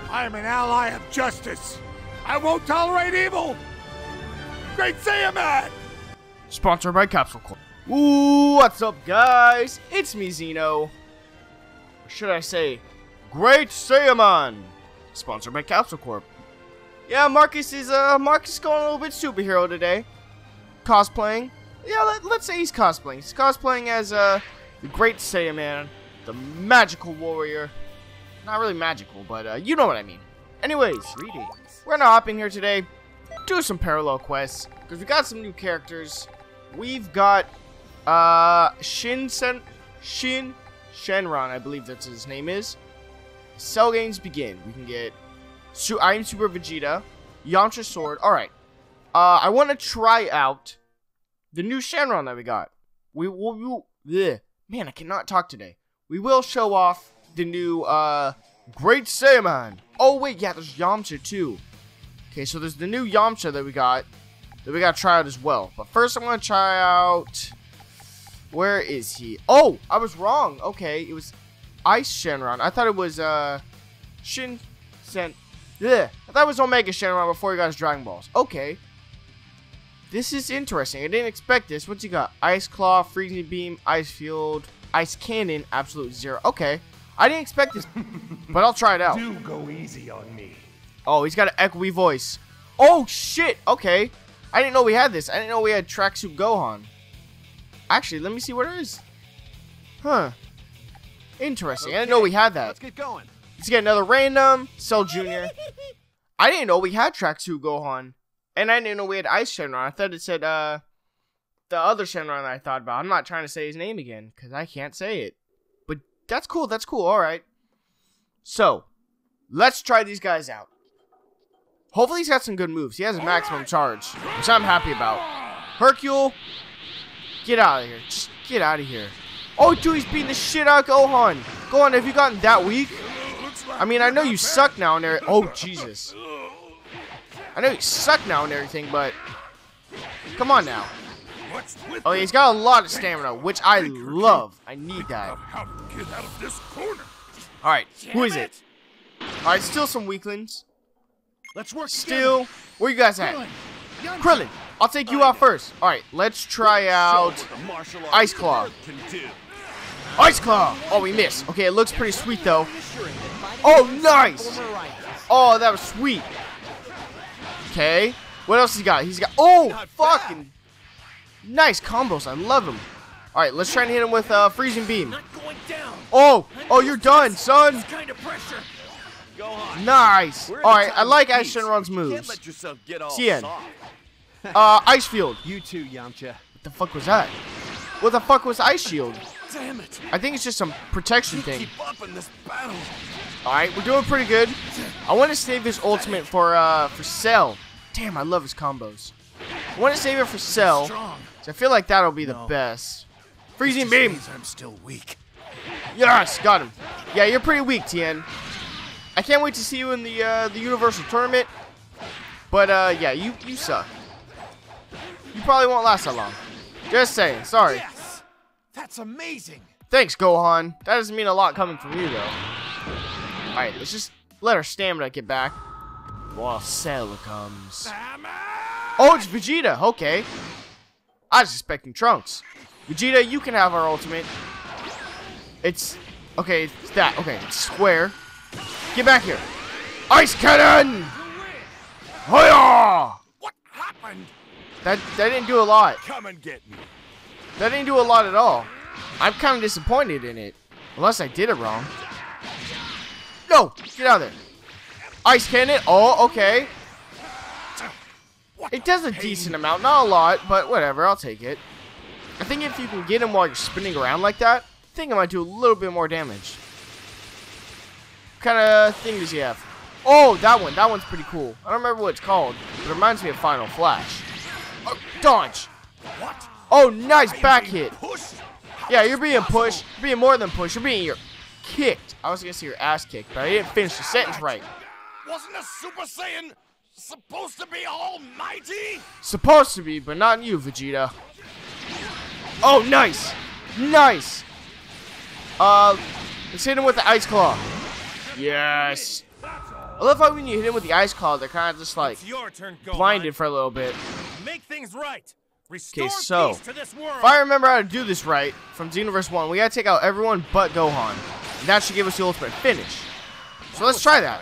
I am an ally of justice. I won't tolerate evil. Great Saiyaman! Sponsored by Capsule Corp. Ooh, what's up, guys? It's me, Xeno. Or should I say, Great Saiyaman. Sponsored by Capsule Corp. Yeah, Marcus is going a little bit superhero today. Cosplaying. Yeah, let's say he's cosplaying. He's cosplaying as the Great Saiyaman, the magical warrior. Not really magical, but you know what I mean. Anyways, we're gonna hop in here today, do some parallel quests, because we got some new characters. We've got Shenron, I believe that's his name is. Cell games begin. We can get I Am Super Vegeta, Yamcha Sword. Alright. I want to try out the new Shenron that we got. Man, I cannot talk today. We will show off the new Great Saiyaman. Oh wait, yeah, there's Yamcha too. Okay, so there's the new Yamcha that we got to try out as well. But first I'm going to try out, where is he? Oh, I was wrong. Okay, it was Ice Shenron. I thought it was I thought it was Omega Shenron before he got his Dragon Balls. Okay. This is interesting. I didn't expect this. What's he got? Ice Claw, Freezing Beam, Ice Field, Ice Cannon, Absolute Zero. Okay. I didn't expect this, but I'll try it out. Do go easy on me. Oh, he's got an echoey voice. Oh, shit. Okay. I didn't know we had this. I didn't know we had Tracksuit Gohan. Actually, let me see what it is. Huh. Interesting. I didn't know we had that. Let's get going. Let's get another random. Cell Jr. I didn't know we had Tracksuit Gohan. And I didn't know we had Ice Shenron. I thought it said, the other Shenron that I thought about. I'm not trying to say his name again, because I can't say it. But that's cool. That's cool. Alright. So, let's try these guys out. Hopefully he's got some good moves. He has a maximum charge, which I'm happy about. Hercule, get out of here. Just get out of here. Oh, dude, he's beating the shit out of Gohan. Gohan, have you gotten that weak? I mean, I know you suck now and everything. Oh, Jesus. I know you suck now and everything, but come on now. Oh, yeah, he's got a lot of stamina, which I love. I need that. Alright, who is it? Alright, still some weaklings. Let's work still. Where you guys at? Krillin, I'll take you out first. Alright, let's try out Ice Claw. Ice Claw! Oh, we missed. Okay, it looks pretty sweet, though. Oh, nice! Oh, that was sweet. Okay. What else he got? He's got... Oh, fucking... Nice combos. I love him. Alright, let's try and hit him with Freezing Beam. Oh! Oh, you're done, son! Nice! Alright, I like Ice Shenron's moves. Tien. Ice Field. You too, Yamcha. What the fuck was that? What the fuck was Ice Shield? Damn it. I think it's just some protection thing. Alright, we're doing pretty good. I want to save this ultimate for Cell. Damn, I love his combos. I want to save it for Cell. So I feel like that'll be the best. Freezing Beam. I'm still weak. Yes, got him. Yeah, you're pretty weak, Tien. I can't wait to see you in the Universal Tournament. But yeah, you suck. You probably won't last that long. Just saying. Sorry. Yes! That's amazing. Thanks, Gohan. That doesn't mean a lot coming from you, though. Alright, let's just let our stamina get back while Cell comes. Oh, it's Vegeta. Okay. I was expecting Trunks. Vegeta, you can have our ultimate. It's... Okay, it's that. Okay, it's square. Get back here. Ice Cannon! Hoya! What happened? That didn't do a lot. Come and get me. That didn't do a lot at all. I'm kind of disappointed in it. Unless I did it wrong. No! Get out of there. Ice Cannon. Oh, okay. It does a decent amount. Not a lot, but whatever. I'll take it. I think if you can get him while you're spinning around like that, I think it might do a little bit more damage. What kind of thing does he have? Oh, that one. That one's pretty cool. I don't remember what it's called, but it reminds me of Final Flash. Oh, dodge. What? Oh, nice back hit. Yeah, you're being pushed. You're being more than pushed. You're being kicked. I was going to say your ass kicked, but I didn't finish the sentence right. Wasn't a Super Saiyan supposed to be almighty? Supposed to be, but not you, Vegeta. Oh, nice. Nice. Let's hit him with the Ice Claw. Yes. I love how when you hit him with the ice claw, they're kind of just like It's your turn, blinded for a little bit. Make things right. Restore Okay, so peace to this world. if I remember how to do this right from Xenoverse 1, we gotta take out everyone but Gohan. And that should give us the ultimate finish. So let's try that.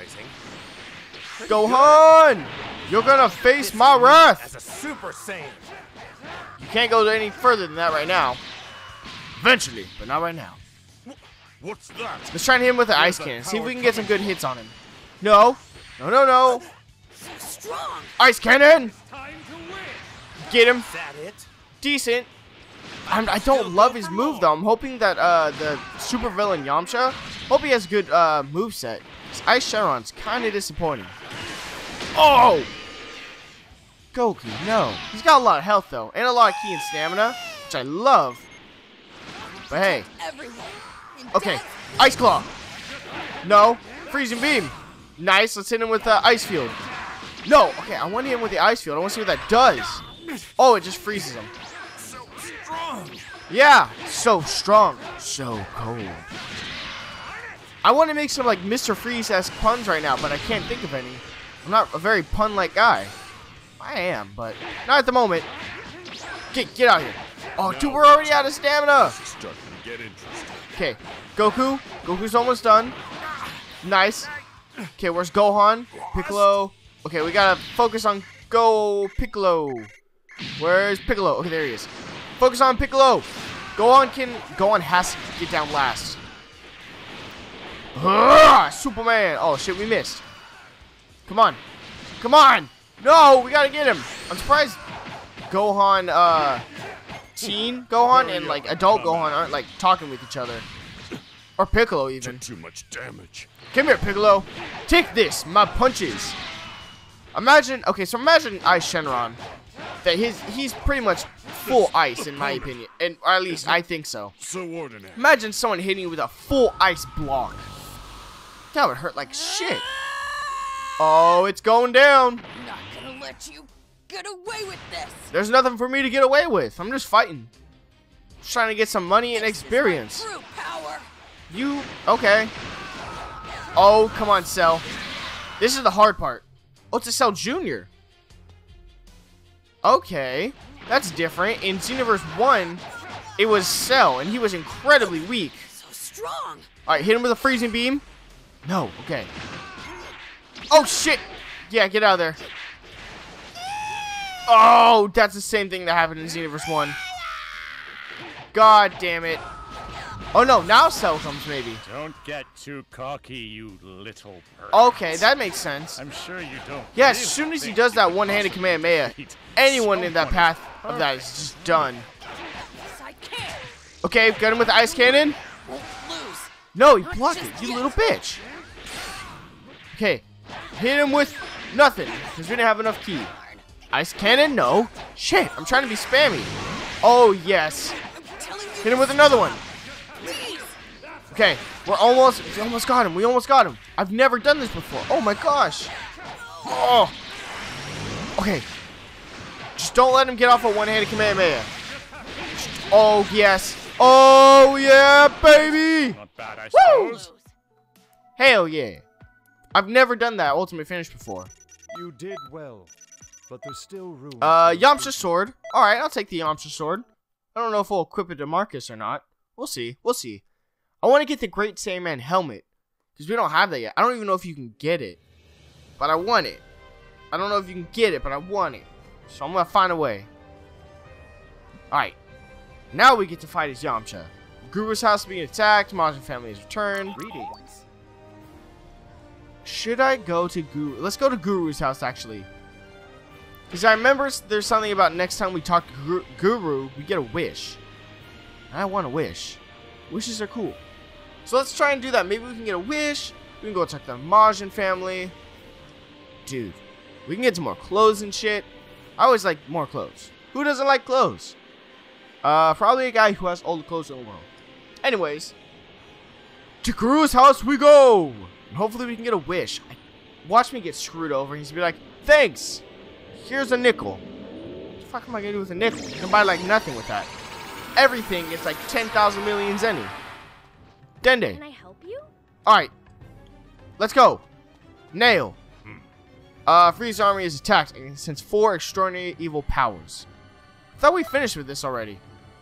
Gohan! You're gonna face my wrath! As a Super Saiyan. You can't go any further than that right now. Eventually, but not right now. What's that? Let's try and hit him with the ice cannon. See if we can get some good hits on him. No. No, no, no. So strong. Ice cannon! Time to win. Get him. Is that it? Decent. I don't love his move though. I'm hoping that the super villain Yamcha, hope he has a good moveset. His Ice Shenron's kind of disappointing. Oh! Goku, no. He's got a lot of health though, and a lot of ki and stamina, which I love. But hey. Everyone. Okay, Ice Claw. No. Freezing Beam. Nice, let's hit him with Ice Field. No, okay, I want to hit him with the Ice Field. I want to see what that does. Oh, it just freezes him. So strong. Yeah, so strong. So cold. I want to make some like Mr. Freeze-esque puns right now, but I can't think of any. I'm not a very pun-like guy. I am, but not at the moment. Get out here. Oh, dude, we're already out of stamina. Okay, Goku. Goku's almost done. Nice. Okay, where's Gohan? Piccolo. Okay, we gotta focus on Piccolo. Where's Piccolo? Okay, there he is. Focus on Piccolo. Gohan has to get down last. Superman. Oh shit, we missed. Come on. Come on. No, we gotta get him. I'm surprised Gohan, teen Gohan and like adult Gohan aren't like talking with each other. Or Piccolo even. Too much damage. Come here, Piccolo. Take this, my punches. Imagine Ice Shenron. That he's pretty much full ice in my opinion. And or at least I think so. So ordinary. Imagine someone hitting you with a full ice block. That would hurt like shit. Oh, it's going down. I'm not gonna let you get away with this. There's nothing for me to get away with. I'm just fighting. Just trying to get some money and experience. True power. You okay? Oh, come on, Cell. This is the hard part. Oh, it's a Cell Jr. Okay, that's different. In Xenoverse 1, it was Cell, and he was incredibly weak. So strong. All right, hit him with a freezing beam. No, okay. Oh shit! Yeah, get out of there. Oh, that's the same thing that happened in Xenoverse 1. God damn it. Oh no, now Cell comes maybe. Don't get too cocky, you little bird. Okay, that makes sense. I'm sure you don't. Yeah, as soon as he does that one-handed Kamehameha, anyone in that path of that is just done. Yes, I can. Okay, got him with the ice cannon. Won't lose. No, he blocked it, you little bitch. Okay, hit him with nothing, because we didn't have enough ki. Ice cannon, no. Shit, I'm trying to be spammy. Oh, yes. I'm telling you. Hit him with another one. Please. Okay, we almost got him. We almost got him. I've never done this before. Oh my gosh. Oh. Okay. Just don't let him get off a one-handed Kamehameha. Oh, yes. Oh, yeah, baby. Not bad, I Woo! suppose. Hell yeah. I've never done that ultimate finish before. You did well, but there's still room. Yamcha sword. Alright, I'll take the Yamcha sword. I don't know if we'll equip it to Marcus or not. We'll see. We'll see. I want to get the Great Saiyaman helmet. Because we don't have that yet. I don't even know if you can get it. But I want it. I don't know if you can get it, but I want it. So I'm going to find a way. Alright. Now we get to fight as Yamcha. Guru's house is being attacked. Majin family has returned. Greetings. Should I go to Guru? Let's go to Guru's house, actually. Because I remember there's something about next time we talk to Guru, we get a wish. I want a wish. Wishes are cool. So let's try and do that. Maybe we can get a wish. We can go talk to the Majin family. Dude, we can get some more clothes and shit. I always like more clothes. Who doesn't like clothes? Probably a guy who has all the clothes in the world. Anyways, to Guru's house we go. And hopefully we can get a wish. Watch me get screwed over. He's gonna be like, thanks. Here's a nickel. What the fuck am I gonna do with a nickel? You can buy like nothing with that. Everything is like 10,000 million zenny. Dende. Can I help you? Alright. Let's go. Nail. Freeze army is attacked and sends 4 extraordinary evil powers. I thought we finished with this already.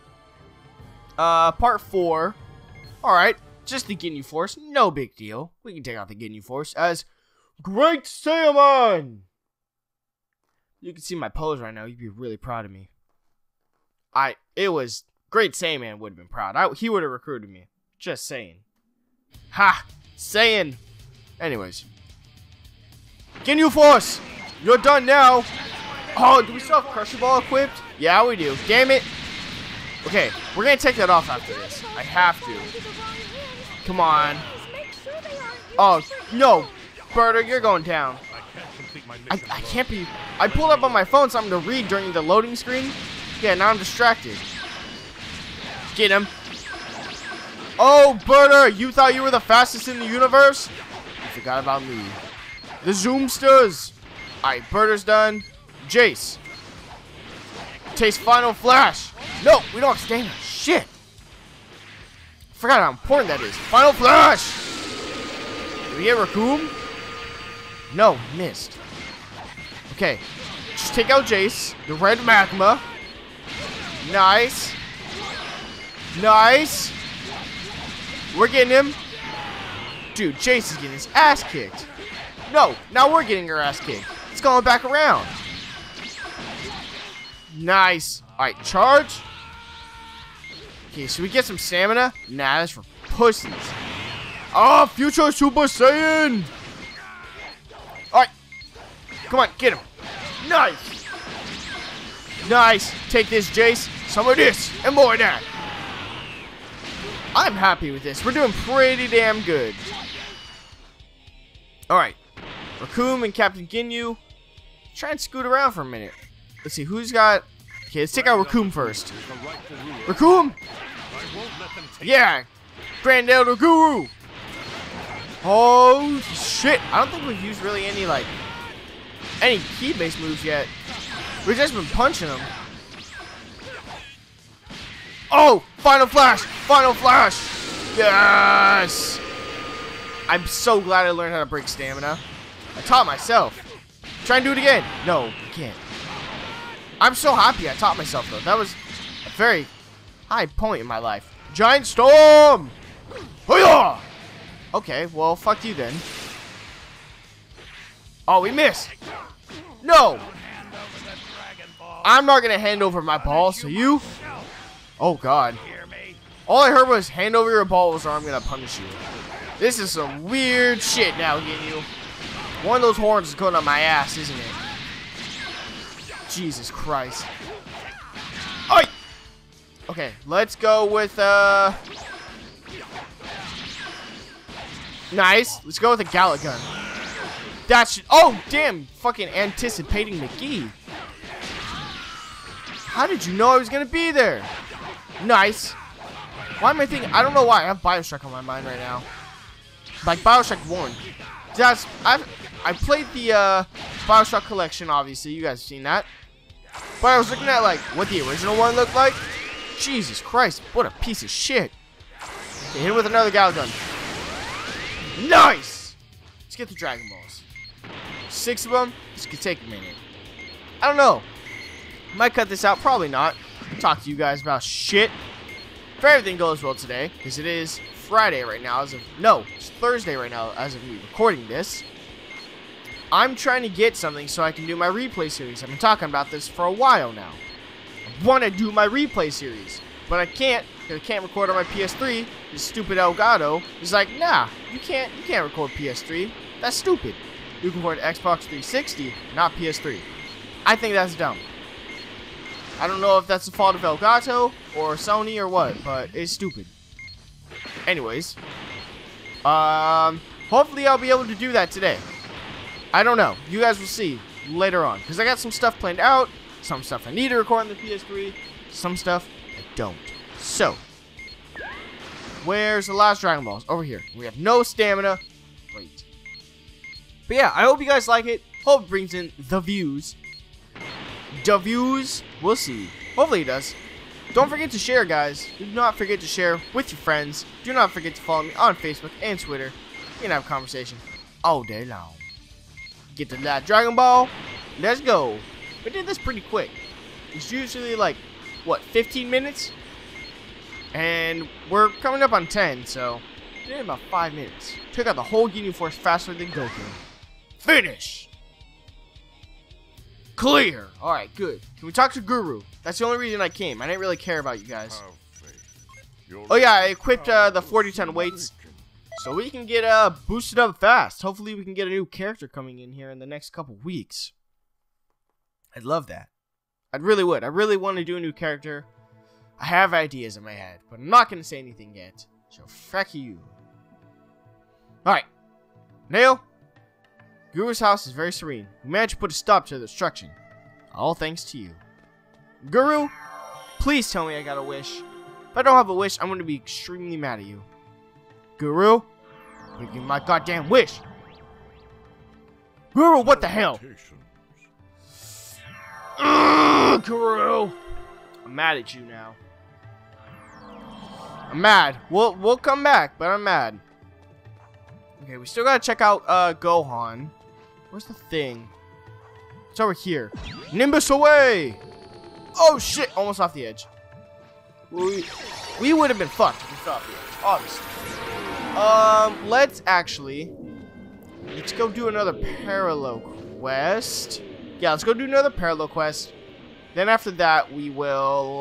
Part 4. Alright, just the Ginyu Force. No big deal. We can take out the Ginyu Force as Great Saiyaman! You can see my pose right now. You'd be really proud of me. It was Great Saiyaman would have been proud. He would have recruited me. Just saying. Ha! Saying. Anyways. Ginyu Force! You're done now! Oh, do we still have Crusher Ball equipped? Yeah, we do. Damn it. Okay, we're gonna take that off after this. I have to. Come on. Oh, no. Birder, you're going down. I can't be... I pulled up on my phone something to read during the loading screen. Yeah, now I'm distracted. Get him. Oh, Birder, you thought you were the fastest in the universe? You forgot about me. The Zoomsters. Alright, Birder's done. Jace. Taste Final Flash. No, we don't have stamina. Shit. Forgot how important that is. Final Flash. Did we get Raccoon? No, missed. Okay. Just take out Jace. The red magma. Nice. Nice. We're getting him. Dude, Jace is getting his ass kicked. No, now we're getting our ass kicked. It's going back around. Nice. Alright, charge. Okay, should we get some stamina? Nah, that's for pussies. Oh, Future Super Saiyan. Alright. Come on, get him. Nice. Nice. Take this, Jace. Some of this and more of that. I'm happy with this. We're doing pretty damn good. Alright. Raccoon and Captain Ginyu. Try and scoot around for a minute. Let's see who's got... Okay, let's take out Raccoon first. Raccoon! Yeah! Grand Elder Guru! Oh, shit. I don't think we've used really any, like... any key-based moves yet. We've just been punching them. Oh! Final Flash! Final Flash! Yes! I'm so glad I learned how to break stamina. I taught myself. Try and do it again. No, you can't. I'm so happy I taught myself, though. That was a very high point in my life. Giant Storm! Hoo-yah! Okay, well, fuck you then. Oh, we missed. No! I'm not going to hand over my balls to you. Oh, God. All I heard was, hand over your balls or I'm going to punish you. This is some weird shit now, Ginyu. One of those horns is going on my ass, isn't it? Jesus Christ. Oi! Okay, let's go with, nice. Let's go with a Galley Gun. That should... Oh, damn. Fucking anticipating McGee. How did you know I was going to be there? Nice. Why am I thinking... I don't know why. I have Bioshock on my mind right now. Like Bioshock 1. That's... I played the Bioshock collection, obviously. You guys have seen that. But I was looking at, like, what the original one looked like. Jesus Christ. What a piece of shit. Okay, hit him with another Galley Gun. Nice! Let's get the Dragon Balls. 6 of them. This could take a minute. I don't know. Might cut this out. Probably not. Talk to you guys about shit. If everything goes well today, because it is Friday right now as of... No, it's Thursday right now as of me recording this. I'm trying to get something so I can do my replay series. I've been talking about this for a while now. I want to do my replay series, but I can't because I can't record on my PS3. This stupid Elgato is like, nah, you can't record PS3. That's stupid. You can record Xbox 360, not PS3. I think that's dumb. I don't know if that's the fault of Elgato or Sony or what, but it's stupid. Anyways, hopefully I'll be able to do that today. I don't know. You guys will see later on. Because I got some stuff planned out. Some stuff I need to record on the PS3. Some stuff I don't. So, where's the last Dragon Balls? Over here. We have no stamina. Great. But yeah, I hope you guys like it. Hope it brings in the views. The views. We'll see. Hopefully it does. Don't forget to share, guys. Do not forget to share with your friends. Do not forget to follow me on Facebook and Twitter. We can have a conversation all day long. Get to that Dragon Ball. Let's go. We did this pretty quick. It's usually like, what, 15 minutes? And we're coming up on 10, so we did it in about 5 minutes. Took out the whole Xenoverse faster than Goku. Finish! Clear! Alright, good. Can we talk to Guru? That's the only reason I came. I didn't really care about you guys. Oh yeah, I equipped the 40-ton weights. So we can get boosted up fast. Hopefully we can get a new character coming in here in the next couple weeks. I'd love that. I really would. I really want to do a new character. I have ideas in my head, but I'm not going to say anything yet. So fuck you. Alright. Nail. Guru's house is very serene. We managed to put a stop to the destruction. All thanks to you. Guru, please tell me I got a wish. If I don't have a wish, I'm going to be extremely mad at you. Guru, give me my goddamn wish. Guru, what the hell? Ugh, Guru. I'm mad at you now. I'm mad. We'll come back, but I'm mad. Okay, we still gotta check out Gohan. Where's the thing? It's over here. Nimbus away! Oh shit! Almost off the edge. We would have been fucked if we fell off the edge, obviously. Let's go do another parallel quest. Yeah, let's go do another parallel quest. Then after that, we will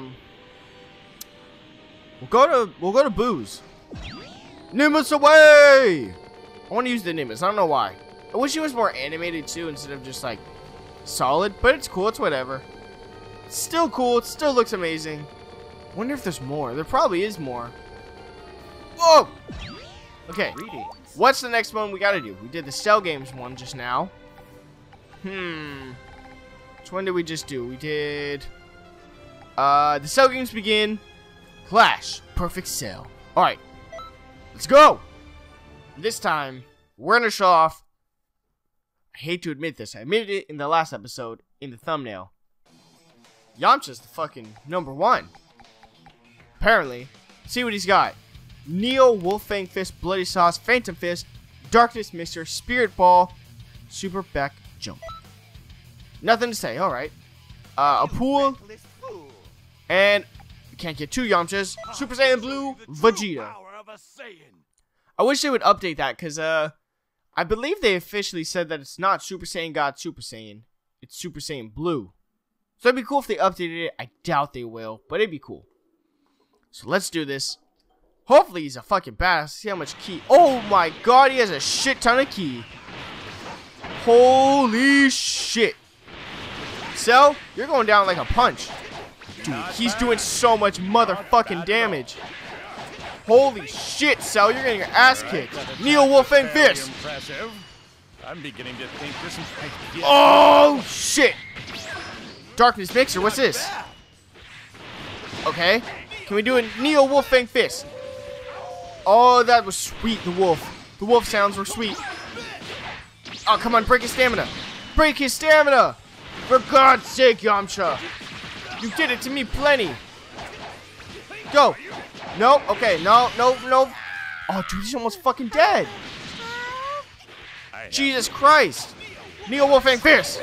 we'll go to Boo's. Nimbus away! I want to use the Nimbus. I don't know why. I wish it was more animated too, instead of just like solid. But it's cool. It's whatever. It's still cool. It still looks amazing. I wonder if there's more. There probably is more. Whoa! Okay. What's the next one we gotta do? We did the Cell Games one just now. Which one did we just do? We did the Cell Games begin. Clash. Perfect Cell. Alright. Let's go! This time, we're gonna show off. I hate to admit this. I admitted it in the last episode in the thumbnail. Yamcha's the fucking #1. Apparently. See what he's got. Neo, Wolfang Fist, Bloody Sauce, Phantom Fist, Darkness Mixer, Spirit Ball, Super Back Jump. Nothing to say, alright. A pool, and you can't get 2 Yamchas. Super Saiyan Blue, Vegeta. I wish they would update that, because I believe they officially said that it's not Super Saiyan God Super Saiyan. It's Super Saiyan Blue. So it'd be cool if they updated it. I doubt they will, but it'd be cool. So let's do this. Hopefully he's a fucking badass. See how much ki. Oh my god, he has a shit ton of ki. Holy shit. Cell, you're going down like a punch. Dude, he's doing so much motherfucking damage. Holy shit, Cell, you're getting your ass kicked. Neo Wolfang Fist. I'm beginning to think this is Oh shit. Darkness Mixer, what's this? Okay. Can we do a Neo Wolfang Fist? Oh, that was sweet, the wolf. The wolf sounds were sweet. Oh, come on, break his stamina. Break his stamina! For God's sake, Yamcha. You did it to me plenty. Go. No, okay, no. Oh, dude, he's almost fucking dead. Jesus Christ. Neo Wolfang Fist.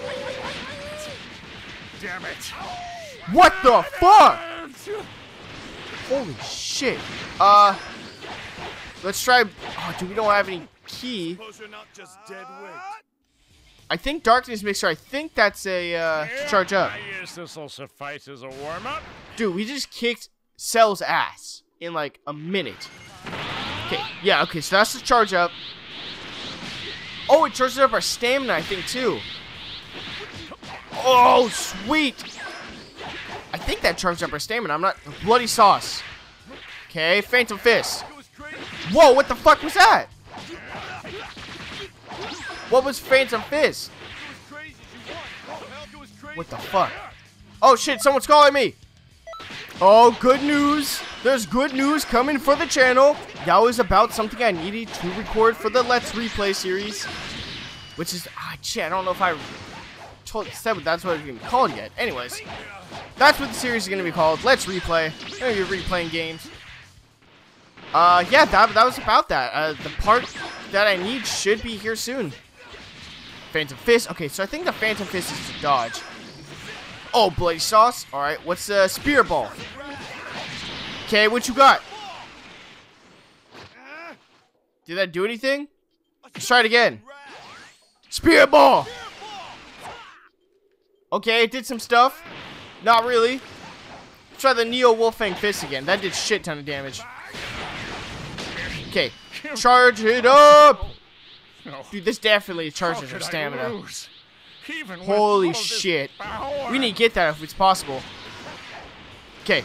Damn it. What the fuck? Holy shit. Let's try. Oh, dude, we don't have any ki. I think Darkness Mixer. I think that's a to charge up. I guess this will suffice as a warm-up. Dude, we just kicked Cell's ass in like a minute. Okay, yeah, okay, so that's the charge up. Oh, it charges up our stamina, I think, too. Oh, sweet. I think that charged up our stamina. I'm not. Bloody Sauce. Okay, Phantom Fist. Whoa, what the fuck was that? What was Phantom Fist? What the fuck? Oh shit, someone's calling me. Oh, good news. There's good news coming for the channel. That was about something I needed to record for the Let's Replay series. Which is, shit, I don't know if I said that's what it's going to be called yet. Anyways, that's what the series is going to be called. Let's Replay. I'm going to be replaying games. Yeah, that was about that. The part that I need should be here soon. Phantom Fist. Okay, so I think the Phantom Fist is to dodge. Oh, Bloody Sauce. Alright, what's the Spear Ball? Okay, what you got? Did that do anything? Let's try it again. Spear Ball! Okay, it did some stuff. Not really. Let's try the Neo Wolfang Fist again. That did shit ton of damage. Okay, charge it up! Dude, this definitely charges our stamina. Holy shit. We need to get that if it's possible. Okay.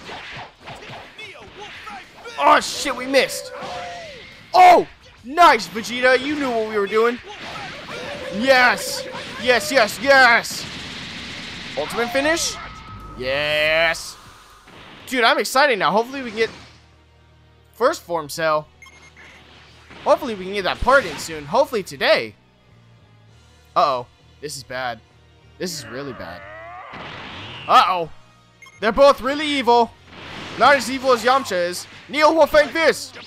Oh shit, we missed. Oh! Nice, Vegeta. You knew what we were doing. Yes! Yes, yes, yes! Ultimate finish? Yes! Dude, I'm excited now. Hopefully we can get first form cell. Hopefully we can get that part in soon. Hopefully today. Uh-oh. This is bad. This is really bad. Uh-oh. They're both really evil. Not as evil as Yamcha is. Neo Wolfang Fist!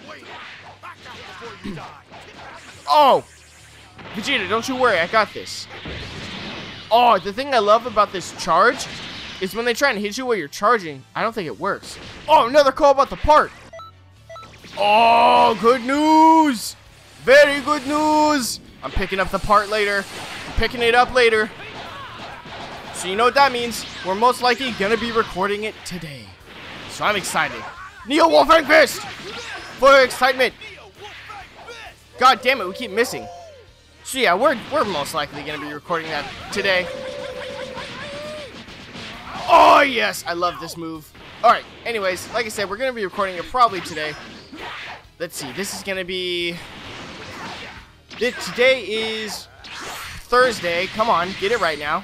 Oh! Vegeta, don't you worry. I got this. Oh, the thing I love about this charge is when they try and hit you while you're charging, I don't think it works. Oh, another call about the part. Oh, good news. Very good news. I'm picking up the part later. I'm picking it up later. So you know what that means. We're most likely going to be recording it today. So I'm excited. Neo Wolfang Fist. For excitement. God damn it, we keep missing. So yeah, we're most likely going to be recording that today. Oh yes, I love this move. Alright, anyways, like I said, we're going to be recording it probably today. Let's see, this is going to be... Today is Thursday. Come on, get it right now.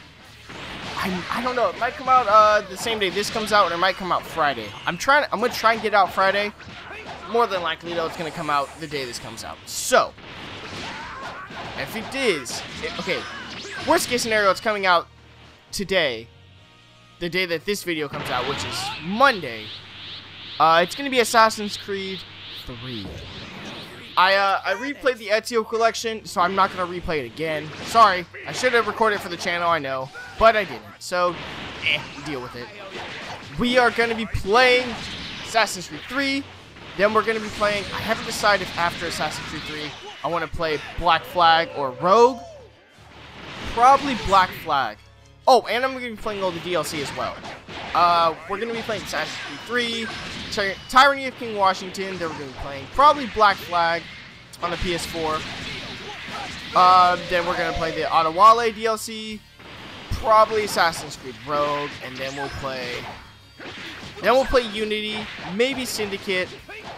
I don't know, it might come out the same day this comes out, or it might come out Friday. I'm going to try and get it out Friday. More than likely, though, it's going to come out the day this comes out. So... if it is, okay, worst case scenario, it's coming out today, the day that this video comes out, which is Monday. It's going to be Assassin's Creed 3. I replayed the Ezio collection, so I'm not going to replay it again. Sorry, I should have recorded it for the channel, I know, but I didn't. So, deal with it. We are going to be playing Assassin's Creed 3. Then we're going to be playing, I haven't decided if after Assassin's Creed 3, I want to play Black Flag or Rogue. Probably Black Flag. Oh, and I'm going to be playing all the DLC as well. We're going to be playing Assassin's Creed 3, Tyranny of King Washington. Then we're going to be playing probably Black Flag on the PS4. Then we're going to play the Adewale DLC. Probably Assassin's Creed Rogue. And then we'll play Unity. Maybe Syndicate.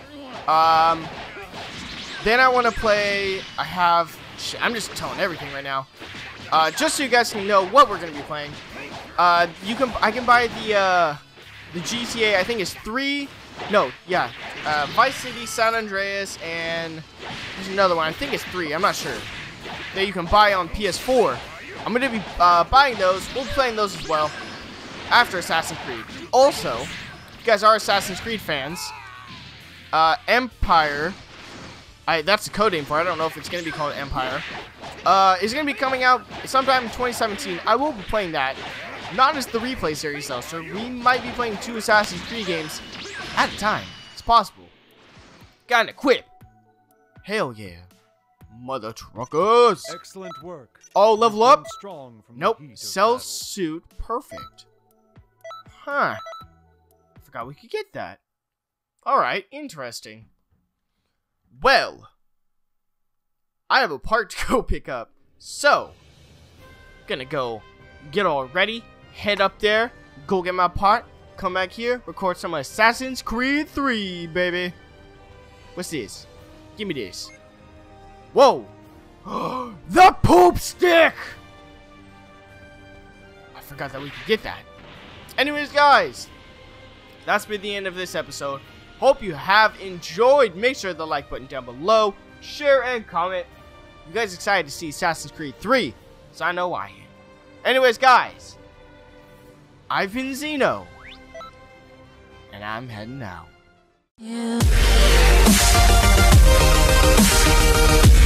Then I want to play, I'm just telling everything right now. Just so you guys can know what we're going to be playing. I can buy the GTA, I think it's 3, no, yeah. Vice City, San Andreas, and there's another one, I think it's 3, I'm not sure. That you can buy on PS4. I'm going to be buying those, we'll be playing those as well. After Assassin's Creed. Also, if you guys are Assassin's Creed fans, Empire... that's the code name for it. I don't know if it's going to be called Empire. It's going to be coming out sometime in 2017. I will be playing that. Not as the replay series, though. So we might be playing 2 Assassin's Creed games at a time. It's possible. Got an equip. Hell yeah. Mother truckers. Excellent work. Oh, level up? Strong from Nope. the heat of Cell battle. suit. Perfect. Huh. Forgot we could get that. Alright. Interesting. Well, I have a part to go pick up, so gonna go get all ready, head up there, go get my part, come back here, record some Assassin's Creed 3, baby. What's this? Give me this. Whoa! The poop stick! I forgot that we could get that. Anyways, guys, that's been the end of this episode. Hope you have enjoyed. Make sure to the like button down below. Share and comment. You guys excited to see Assassin's Creed 3? So I know I am. Anyways, guys. I've been Xeno. And I'm heading out. Yeah.